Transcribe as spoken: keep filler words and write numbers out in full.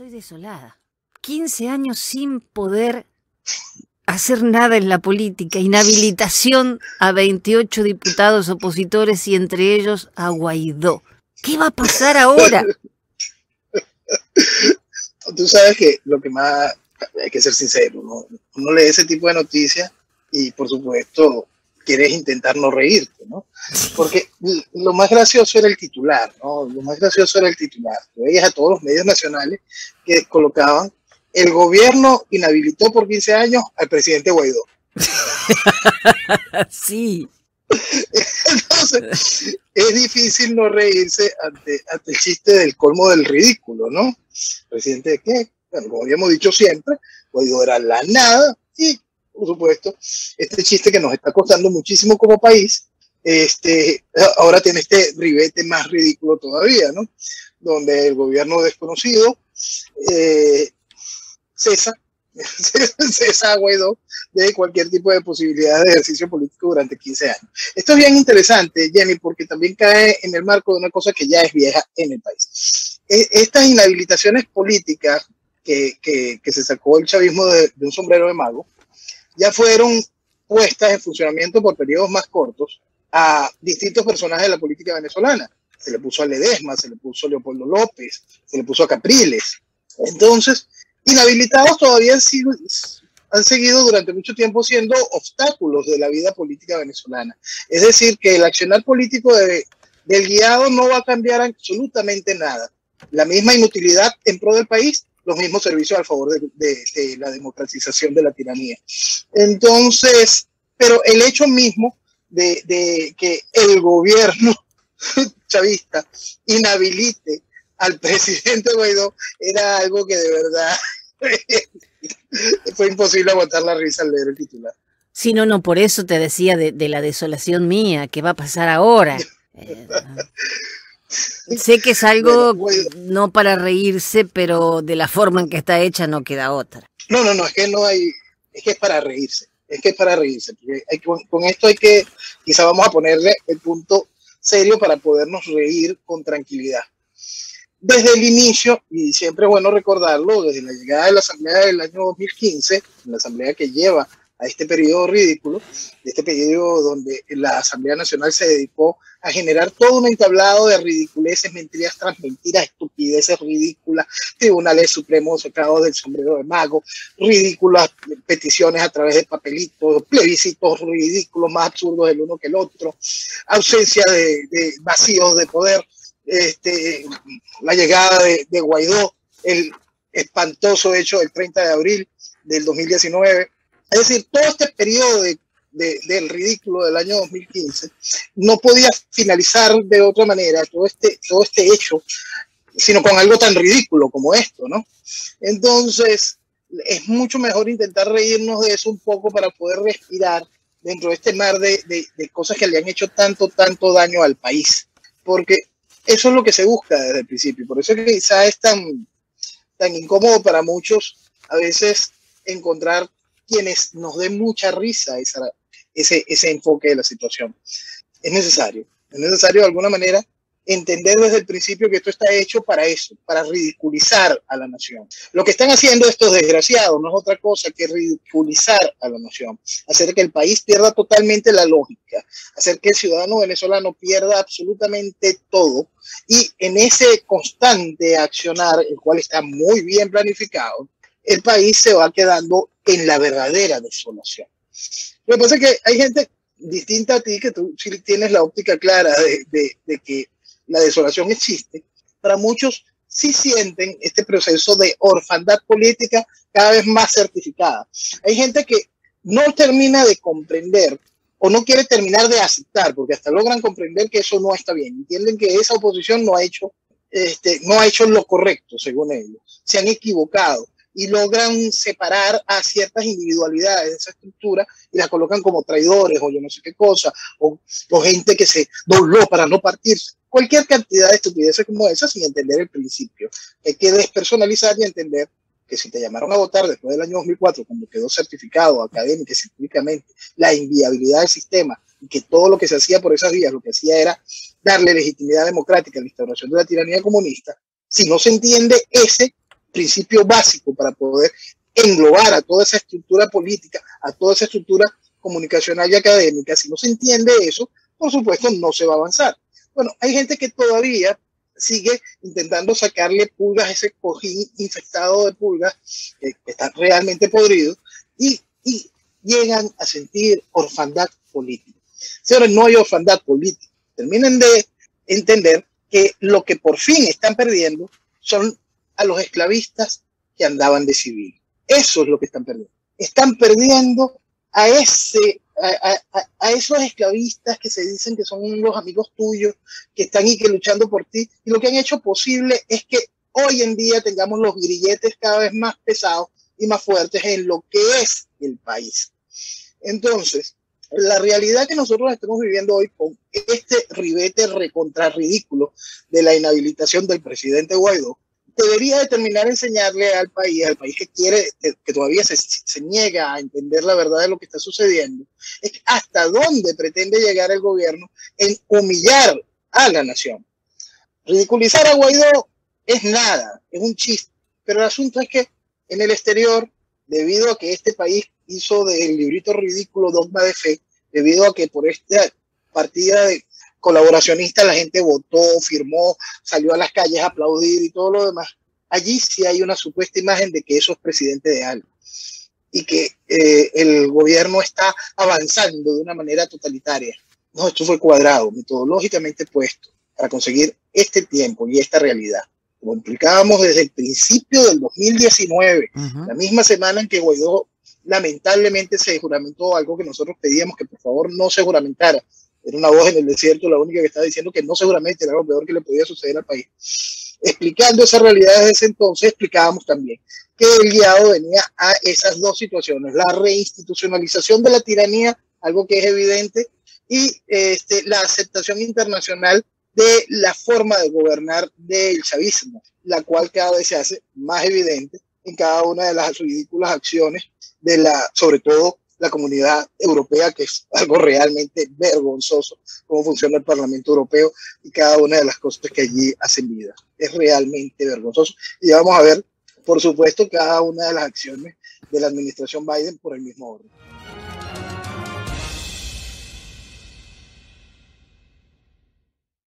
Estoy desolada. quince años sin poder hacer nada en la política. Inhabilitación a veintiocho diputados opositores y entre ellos a Guaidó. ¿Qué va a pasar ahora? Tú sabes que lo que más, hay que ser sincero, ¿no? Uno lee ese tipo de noticias y por supuesto quieres intentar no reírte, ¿no? Porque lo más gracioso era el titular, ¿no? Lo más gracioso era el titular. Tú veías a todos los medios nacionales que colocaban: el gobierno inhabilitó por quince años al presidente Guaidó. Sí. Entonces, es difícil no reírse ante, ante el chiste del colmo del ridículo, ¿no? ¿Presidente de qué? Bueno, como habíamos dicho siempre, Guaidó era la nada y, por supuesto, este chiste que nos está costando muchísimo como país, este, ahora tiene este ribete más ridículo todavía, ¿no? Donde el gobierno desconocido eh, cesa, cesa a Guaidó de cualquier tipo de posibilidad de ejercicio político durante quince años. Esto es bien interesante, Jenny, porque también cae en el marco de una cosa que ya es vieja en el país. Estas inhabilitaciones políticas que, que, que se sacó el chavismo de, de un sombrero de mago, ya fueron puestas en funcionamiento por periodos más cortos a distintos personajes de la política venezolana. Se le puso a Ledesma, se le puso a Leopoldo López, se le puso a Capriles. Entonces, inhabilitados todavía han, sido, han seguido durante mucho tiempo siendo obstáculos de la vida política venezolana. Es decir, que el accionar político de, del guiado no va a cambiar absolutamente nada. La misma inutilidad en pro del país, los mismos servicios al favor de, de, de la democratización de la tiranía. Entonces, pero el hecho mismo de, de que el gobierno chavista inhabilite al presidente Guaidó era algo que de verdad fue imposible aguantar la risa al leer el titular. Sí, no, no, por eso te decía de, de la desolación mía, ¿qué va a pasar ahora? Eh, sé que es algo bueno, no para reírse, pero de la forma en que está hecha no queda otra. No, no, no, es que no hay, es que es para reírse, es que es para reírse. Porque hay, con, con esto hay que, quizá vamos a ponerle el punto serio para podernos reír con tranquilidad. Desde el inicio, y siempre es bueno recordarlo, desde la llegada de la Asamblea del año dos mil quince, la Asamblea que lleva a este periodo ridículo, de este periodo donde la Asamblea Nacional se dedicó a generar todo un entablado de ridiculeces, mentiras tras mentiras, estupideces ridículas, tribunales supremos sacados del sombrero de mago, ridículas peticiones a través de papelitos, plebiscitos ridículos, más absurdos el uno que el otro, ausencia de, de vacíos de poder, este, la llegada de, de Guaidó, el espantoso hecho del treinta de abril del dos mil diecinueve. Es decir, todo este periodo de, de, del ridículo del año dos mil quince no podía finalizar de otra manera todo este, todo este hecho, sino con algo tan ridículo como esto, ¿no? Entonces, es mucho mejor intentar reírnos de eso un poco para poder respirar dentro de este mar de, de, de cosas que le han hecho tanto, tanto daño al país. Porque eso es lo que se busca desde el principio. Por eso es que quizá es tan, tan incómodo para muchos a veces encontrar quienes nos den mucha risa esa, ese, ese enfoque de la situación. Es necesario, es necesario de alguna manera entender desde el principio que esto está hecho para eso, para ridiculizar a la nación. Lo que están haciendo estos desgraciados no es otra cosa que ridiculizar a la nación, hacer que el país pierda totalmente la lógica, hacer que el ciudadano venezolano pierda absolutamente todo, y en ese constante accionar, el cual está muy bien planificado, el país se va quedando en la verdadera desolación. Lo que pasa es que hay gente distinta a ti, que tú sí tienes la óptica clara de, de, de que la desolación existe. Para muchos sí sienten este proceso de orfandad política cada vez más certificada. Hay gente que no termina de comprender o no quiere terminar de aceptar, porque hasta logran comprender que eso no está bien. Entienden que esa oposición no ha hecho, este, no ha hecho lo correcto, según ellos. Se han equivocado y logran separar a ciertas individualidades de esa estructura y las colocan como traidores o yo no sé qué cosa, o, o gente que se dobló para no partirse. Cualquier cantidad de estupideces como esa sin entender el principio. Hay que despersonalizar y entender que si te llamaron a votar después del año dos mil cuatro, cuando quedó certificado académica y científicamente la inviabilidad del sistema, y que todo lo que se hacía por esas vías, lo que hacía era darle legitimidad democrática a la instauración de la tiranía comunista, si no se entiende ese principio básico para poder englobar a toda esa estructura política, a toda esa estructura comunicacional y académica. Si no se entiende eso, por supuesto, no se va a avanzar. Bueno, hay gente que todavía sigue intentando sacarle pulgas a ese cojín infectado de pulgas que, que está realmente podrido y, y llegan a sentir orfandad política. Señores, no hay orfandad política. Terminen de entender que lo que por fin están perdiendo son a los esclavistas que andaban de civil. Eso es lo que están perdiendo. Están perdiendo a ese A, a, a esos esclavistas que se dicen que son los amigos tuyos, que están y que luchando por ti, y lo que han hecho posible es que hoy en día tengamos los grilletes cada vez más pesados y más fuertes en lo que es el país. Entonces, la realidad que nosotros estamos viviendo hoy con este ribete recontra ridículo de la inhabilitación del presidente Guaidó, debería determinar enseñarle al país, al país que quiere, que todavía se, se niega a entender la verdad de lo que está sucediendo, es hasta dónde pretende llegar el gobierno en humillar a la nación. Ridiculizar a Guaidó es nada, es un chiste, pero el asunto es que en el exterior, debido a que este país hizo del librito ridículo dogma de fe, debido a que por esta partida de colaboracionista la gente votó, firmó, salió a las calles a aplaudir y todo lo demás, allí sí hay una supuesta imagen de que eso es presidente de algo y que eh, el gobierno está avanzando de una manera totalitaria. No, esto fue cuadrado, metodológicamente puesto para conseguir este tiempo y esta realidad. Como implicábamos desde el principio del dos mil diecinueve, uh-huh. La misma semana en que Guaidó lamentablemente se juramentó algo que nosotros pedíamos que por favor no se juramentara. Era una voz en el desierto, la única que estaba diciendo que no seguramente era lo peor que le podía suceder al país. Explicando esa realidad desde ese entonces, explicábamos también que el guiado venía a esas dos situaciones, la reinstitucionalización de la tiranía, algo que es evidente, y este, la aceptación internacional de la forma de gobernar del chavismo, la cual cada vez se hace más evidente en cada una de las ridículas acciones de la, sobre todo, la comunidad europea, que es algo realmente vergonzoso, cómo funciona el Parlamento Europeo y cada una de las cosas que allí hacen vida. Es realmente vergonzoso. Y vamos a ver, por supuesto, cada una de las acciones de la administración Biden por el mismo orden.